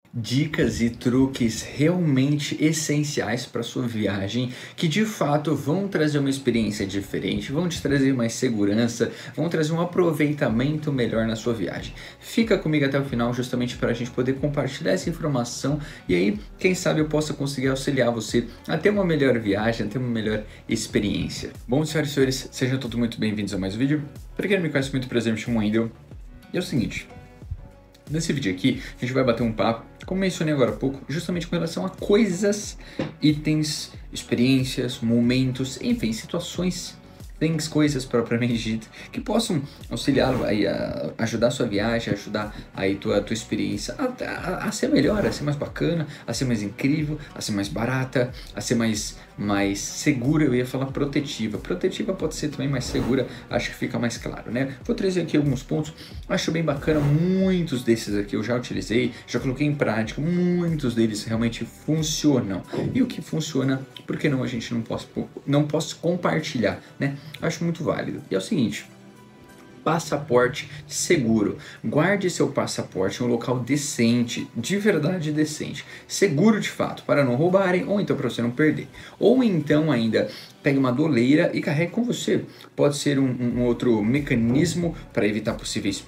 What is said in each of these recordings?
dicas e truques realmente essenciais para sua viagem, que de fato vão trazer uma experiência diferente, vão te trazer mais segurança, vão trazer um aproveitamento melhor na sua viagem. Fica comigo até o final justamente para a gente poder compartilhar essa informação e aí, quem sabe eu possa conseguir auxiliar você a ter uma melhor viagem, a ter uma melhor experiência. Bom, senhoras e senhores, sejam todos muito bem-vindos a mais um vídeo. Para quem não me conhece, muito prazer, me chamo Wendel. E é o seguinte, nesse vídeo aqui, a gente vai bater um papo, como mencionei agora há pouco, justamente com relação a coisas, itens, experiências, momentos, enfim, situações, things, coisas propriamente dito, que possam auxiliá-lo aí a ajudar a sua viagem, a ajudar aí tua experiência a ser melhor, a ser mais bacana, a ser mais incrível, a ser mais barata, a ser mais segura. Eu ia falar protetiva. Protetiva pode ser também mais segura, acho que fica mais claro, né? Vou trazer aqui alguns pontos, acho bem bacana, muitos desses aqui eu já utilizei, já coloquei em prática, muitos deles realmente funcionam. E o que funciona, por que não a gente não posso compartilhar, né? Acho muito válido. E é o seguinte, passaporte seguro. Guarde seu passaporte em um local decente, de verdade decente, seguro de fato, para não roubarem ou então para você não perder. Ou então ainda pegue uma doleira e carregue com você. Pode ser um outro mecanismo para evitar possíveis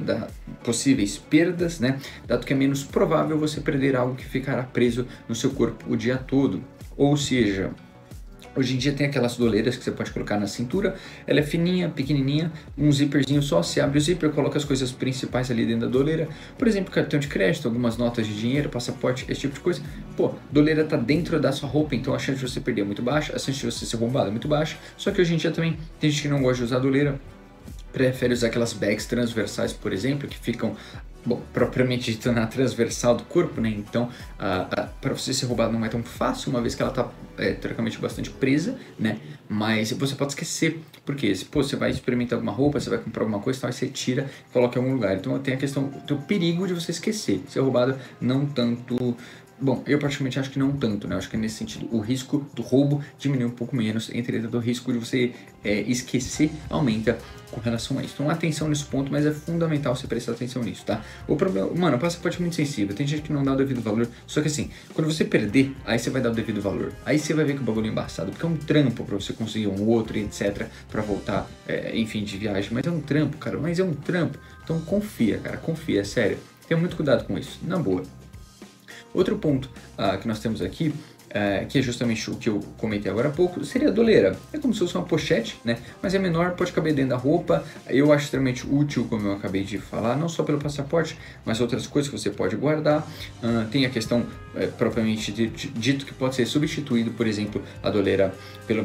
perdas, né? Dado que é menos provável você perder algo que ficará preso no seu corpo o dia todo. Ou seja, hoje em dia tem aquelas doleiras que você pode colocar na cintura, ela é fininha, pequenininha, um zíperzinho só, você abre o zíper, coloca as coisas principais ali dentro da doleira, por exemplo, cartão de crédito, algumas notas de dinheiro, passaporte, esse tipo de coisa. Pô, doleira tá dentro da sua roupa, então a chance de você perder é muito baixa, a chance de você ser roubado é muito baixa, só que hoje em dia também tem gente que não gosta de usar doleira, prefere usar aquelas bags transversais, por exemplo, que ficam, bom, propriamente dito na transversal do corpo, né? Então, para você ser roubado não é tão fácil, uma vez que ela está teoricamente bastante presa, né? Mas você pode esquecer, porque pô, você vai experimentar alguma roupa, você vai comprar alguma coisa, aí você tira e coloca em algum lugar. Então tem a questão do perigo de você esquecer. Ser roubado não tanto. Bom, eu praticamente acho que não tanto, né? Eu acho que nesse sentido o risco do roubo diminui um pouco menos, entretanto o risco de você esquecer aumenta com relação a isso. Então atenção nesse ponto, mas é fundamental você prestar atenção nisso, tá? O problema, mano, o passaporte é muito sensível, tem gente que não dá o devido valor, só que assim, quando você perder, aí você vai dar o devido valor. Aí você vai ver que o bagulho é embaçado, porque é um trampo pra você conseguir um outro, etc, pra voltar, enfim, de viagem. Mas é um trampo, cara, mas é um trampo. Então confia, cara, confia, é sério. Tenha muito cuidado com isso, na boa. Outro ponto que nós temos aqui, que é justamente o que eu comentei agora há pouco, seria a doleira. É como se fosse uma pochete, né? Mas é menor, pode caber dentro da roupa. Eu acho extremamente útil, como eu acabei de falar, não só pelo passaporte, mas outras coisas que você pode guardar. Tem a questão propriamente dito que pode ser substituído, por exemplo, a doleira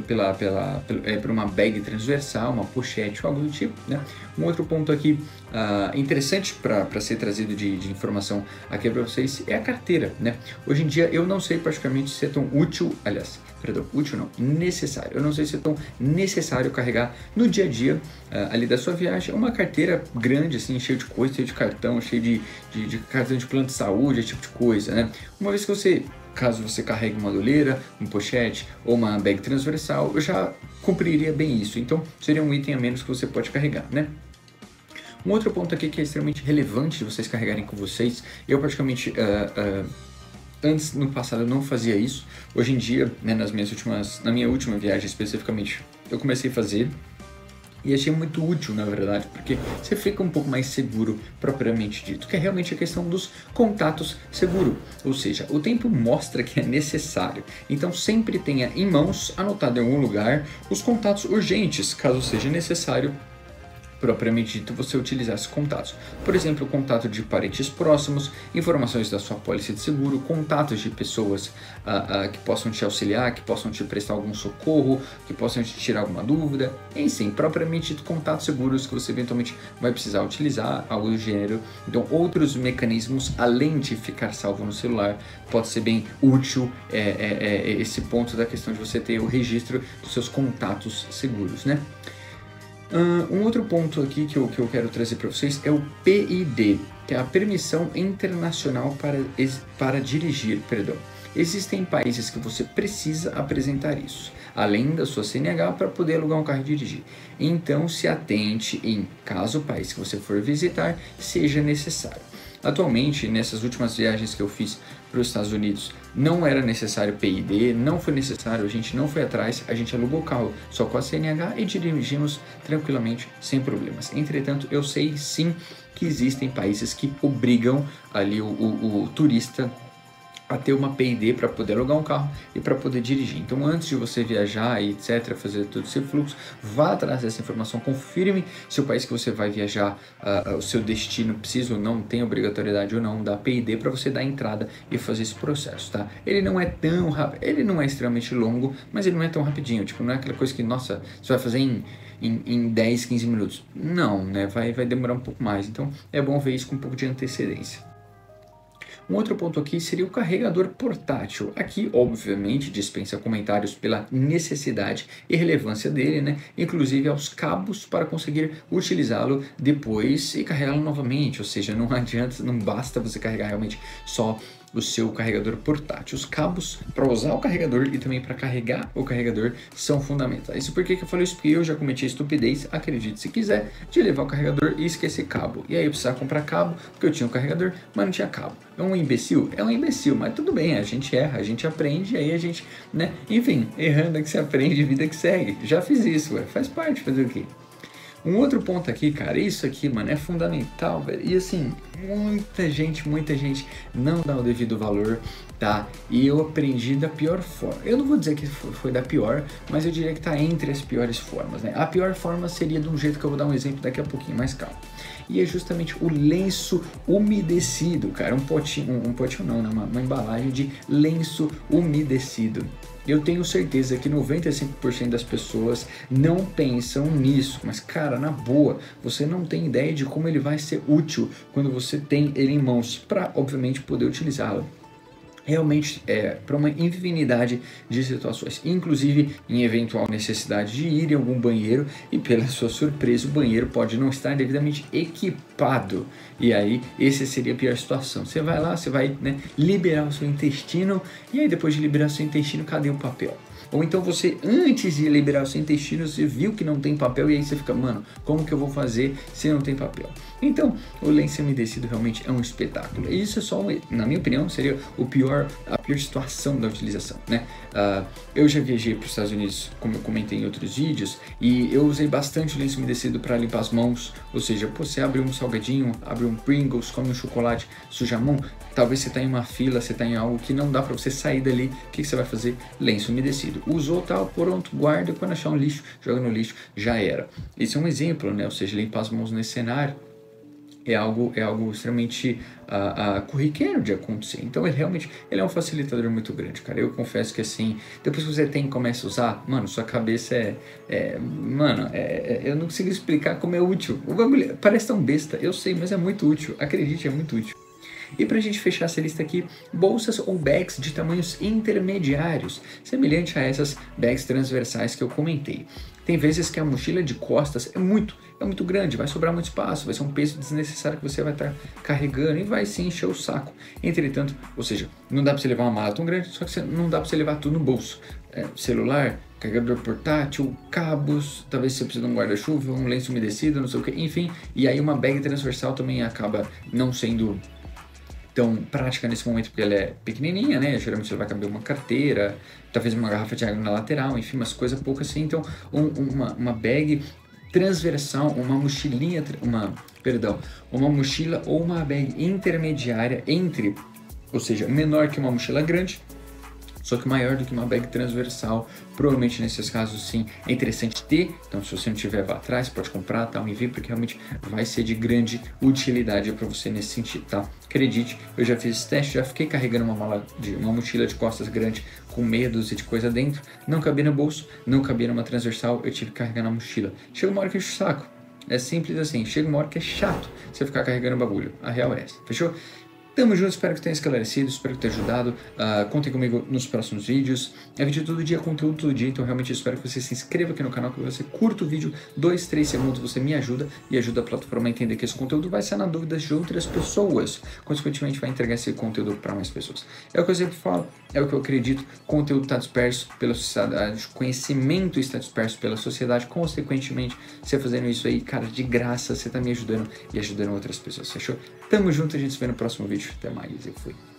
por uma bag transversal, uma pochete ou algo do tipo, né? Um outro ponto aqui interessante para ser trazido de informação aqui para vocês é a carteira, né? Hoje em dia eu não sei praticamente se é tão útil, aliás, perdão, útil não, necessário. Eu não sei se é tão necessário carregar no dia a dia ali da sua viagem uma carteira grande, assim, cheio de coisa, cheio de cartão, cheio de cartão de plano de saúde, esse tipo de coisa, né? Uma vez que caso você carregue uma doleira, um pochete ou uma bag transversal, eu já cumpriria bem isso. Então, seria um item a menos que você pode carregar, né? Um outro ponto aqui que é extremamente relevante de vocês carregarem com vocês, eu praticamente, antes, no passado, eu não fazia isso. Hoje em dia, né, na minha última viagem especificamente, eu comecei a fazer. E achei muito útil, na verdade, porque você fica um pouco mais seguro, propriamente dito, que é realmente a questão dos contatos seguro. Ou seja, o tempo mostra que é necessário. Então sempre tenha em mãos, anotado em algum lugar, os contatos urgentes, caso seja necessário, propriamente dito, você utilizar esses contatos. Por exemplo, contato de parentes próximos, informações da sua pólice de seguro, contatos de pessoas que possam te auxiliar, que possam te prestar algum socorro, que possam te tirar alguma dúvida, enfim, propriamente dito, contatos seguros que você eventualmente vai precisar utilizar, algo do gênero. Então, outros mecanismos, além de ficar salvo no celular, pode ser bem útil esse ponto da questão de você ter o registro dos seus contatos seguros, né? Um outro ponto aqui que eu quero trazer para vocês é o PID, que é a Permissão Internacional para Dirigir, perdão. Existem países que você precisa apresentar isso, além da sua CNH, para poder alugar um carro e dirigir. Então se atente em caso o país que você for visitar seja necessário. Atualmente, nessas últimas viagens que eu fiz para os Estados Unidos, não era necessário PID, não foi necessário, a gente não foi atrás, a gente alugou o carro só com a CNH e dirigimos tranquilamente, sem problemas. Entretanto, eu sei sim que existem países que obrigam ali o turista a ter uma PID para poder alugar um carro e para poder dirigir. Então, antes de você viajar e etc., fazer todo esse fluxo, vá atrás dessa informação, confirme se o país que você vai viajar, o seu destino precisa ou não, tem obrigatoriedade ou não da PID para você dar entrada e fazer esse processo, tá? Ele não é tão rápido, ele não é extremamente longo, mas ele não é tão rapidinho, tipo, não é aquela coisa que, nossa, você vai fazer em 10, 15 minutos. Não, né? Vai demorar um pouco mais. Então, é bom ver isso com um pouco de antecedência. Um outro ponto aqui seria o carregador portátil. Aqui, obviamente, dispensa comentários pela necessidade e relevância dele, né? Inclusive aos cabos para conseguir utilizá-lo depois e carregá-lo novamente. Ou seja, não adianta, não basta você carregar realmente só o seu carregador portátil. Os cabos para usar o carregador e também para carregar o carregador são fundamentais. Isso por que eu falei isso? Porque eu já cometi a estupidez, acredite se quiser, de levar o carregador e esquecer cabo. E aí eu precisava comprar cabo, porque eu tinha um carregador, mas não tinha cabo. É um imbecil? É um imbecil, mas tudo bem, a gente erra, a gente aprende, e aí a gente, né? Enfim, errando é que se aprende, vida que segue. Já fiz isso, faz parte, fazer o quê? Um outro ponto aqui, cara, isso aqui, mano, é fundamental, velho. E assim, muita gente não dá o devido valor, tá? E eu aprendi da pior forma. Eu não vou dizer que foi da pior, mas eu diria que tá entre as piores formas, né? A pior forma seria de um jeito que eu vou dar um exemplo daqui a pouquinho, mais calmo. E é justamente o lenço umedecido, cara. Um potinho não, né? Uma embalagem de lenço umedecido. Eu tenho certeza que 95% das pessoas não pensam nisso, mas cara, na boa, você não tem ideia de como ele vai ser útil quando você tem ele em mãos para, obviamente, poder utilizá-lo. Realmente para uma infinidade de situações, inclusive em eventual necessidade de ir em algum banheiro e pela sua surpresa o banheiro pode não estar devidamente equipado e aí essa seria a pior situação. Você vai lá, você vai, né, liberar o seu intestino e aí depois de liberar o seu intestino, cadê o papel? Ou então você, antes de liberar o seu intestino, você viu que não tem papel e aí você fica, mano, como que eu vou fazer se não tem papel? Então, o lenço umedecido realmente é um espetáculo. E isso é só, na minha opinião, seria a pior situação da utilização, né? Eu já viajei para os Estados Unidos, como eu comentei em outros vídeos, e eu usei bastante o lenço umedecido para limpar as mãos. Ou seja, você abre um salgadinho, abre um Pringles, come um chocolate, suja a mão. Talvez você está em uma fila, você está em algo que não dá para você sair dali. O que você vai fazer? Lenço umedecido. Usou, tal, pronto, guarda, quando achar um lixo, joga no lixo, já era. Esse é um exemplo, né? Ou seja, limpar as mãos nesse cenário é algo extremamente corriqueiro de acontecer. Então ele é um facilitador muito grande, cara. Eu confesso que assim, depois que você começa a usar, mano, sua cabeça eu não consigo explicar como é útil. O bagulho parece tão besta, eu sei, mas é muito útil. Acredite, é muito útil. E para a gente fechar essa lista aqui, bolsas ou bags de tamanhos intermediários, semelhante a essas bags transversais que eu comentei. Tem vezes que a mochila de costas é muito grande, vai sobrar muito espaço, vai ser um peso desnecessário que você vai estar carregando e vai se encher o saco. Entretanto, ou seja, não dá para você levar uma mala tão grande, só que não dá para você levar tudo no bolso. Celular, carregador portátil, cabos, talvez você precise de um guarda-chuva, um lenço umedecido, não sei o que, enfim. E aí uma bag transversal também acaba não sendo tão prática nesse momento porque ela é pequenininha, né? Geralmente ela vai caber uma carteira, talvez uma garrafa de água na lateral, enfim, umas coisas poucas assim. Então, uma bag transversal, uma mochila ou uma bag intermediária entre, ou seja, menor que uma mochila grande, só que maior do que uma bag transversal. Provavelmente nesses casos sim é interessante ter. Então se você não tiver, vá atrás, pode comprar, tá, um envio, porque realmente vai ser de grande utilidade para você nesse sentido, tá? Acredite, eu já fiz esse teste, já fiquei carregando uma mochila de costas grande com meia dúzia de coisa dentro, não cabia no bolso, não cabia numa transversal, eu tive que carregar na mochila. Chega uma hora que enche o saco. É simples assim, chega uma hora que é chato você ficar carregando o bagulho. A real é essa, fechou? Tamo junto, espero que tenha esclarecido, espero que tenha ajudado. Contem comigo nos próximos vídeos. É vídeo todo dia, conteúdo todo dia, então realmente espero que você se inscreva aqui no canal, que você curta o vídeo, 2, 3 segundos, você me ajuda e ajuda a plataforma a entender que esse conteúdo vai sanar dúvidas de outras pessoas. Consequentemente, vai entregar esse conteúdo para mais pessoas. É o que eu sempre falo, é o que eu acredito, conteúdo está disperso pela sociedade, conhecimento está disperso pela sociedade, consequentemente, você fazendo isso aí, cara, de graça, você está me ajudando e ajudando outras pessoas, fechou? Tamo junto, a gente se vê no próximo vídeo. Até mais, eu fui.